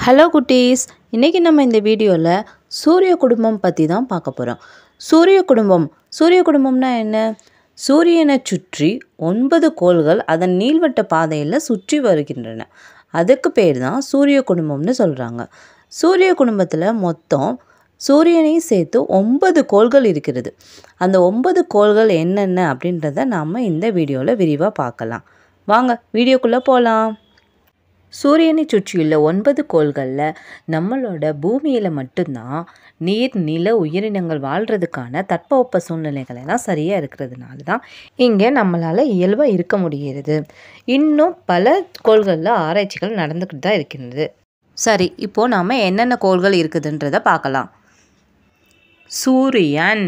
Hello குட்டீஸ், இன்றைக்கி நம்ம இந்த வீடியோவில் சூரிய குடும்பம் பற்றி தான் பார்க்க போகிறோம். சூரிய குடும்பம்னா என்ன? சூரியனை சுற்றி 9 கோள்கள் அதன் நீள்வட்ட பாதையில் சுற்றி வருகின்றன. அதுக்கு பேர் தான் சூரிய குடும்பம்னு சொல்கிறாங்க. சூரிய குடும்பத்தில் மொத்தம் சூரியனையும் சேர்த்து 9 கோள்கள் இருக்கிறது. அந்த 9 கோள்கள் என்னென்ன அப்படின்றத நாம் இந்த வீடியோவில் விரிவாக பார்க்கலாம். வாங்க வீடியோக்குள்ளே போகலாம். சூரியனை சுற்றியுள்ள 9 கோள்களில் நம்மளோட பூமியில் மட்டும்தான் நீர், நில, உயிரினங்கள் வாழ்கிறதுக்கான தட்பவெப்ப சூழ்நிலைகள் எல்லாம் சரியாக இருக்கிறதுனால தான் இங்கே நம்மளால் இயல்பாக இருக்க முடிகிறது. இன்னும் பல கோள்களில் ஆராய்ச்சிகள் நடந்துக்கிட்டு தான் இருக்கின்றது. சரி, இப்போது நாம் என்னென்ன கோள்கள் இருக்குதுன்றதை பார்க்கலாம். சூரியன்,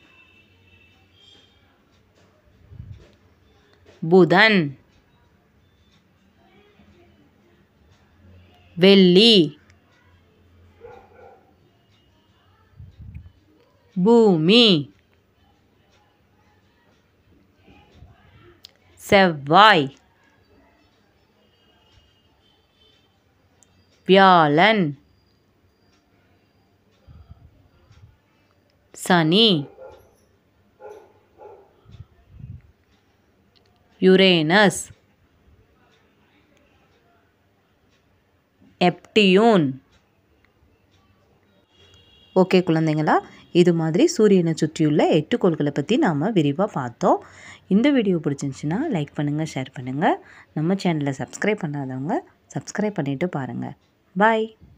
புதன், வெள்ளி, பூமி, செவ்வாய், வியாழன், சனி, யுரேனஸ், நெப்டியூன். ஓகே குழந்தைங்களா, இது மாதிரி சூரியனை சுற்றியுள்ள 8 கோள்களை பற்றி நாம் விரிவாக பார்த்தோம். இந்த வீடியோ பிடிச்சிருந்துச்சுன்னா லைக் பண்ணுங்கள், ஷேர் பண்ணுங்கள். நம்ம சேனலை சப்ஸ்கிரைப் பண்ணாதவங்க சப்ஸ்கிரைப் பண்ணிவிட்டு பாருங்கள். பாய்.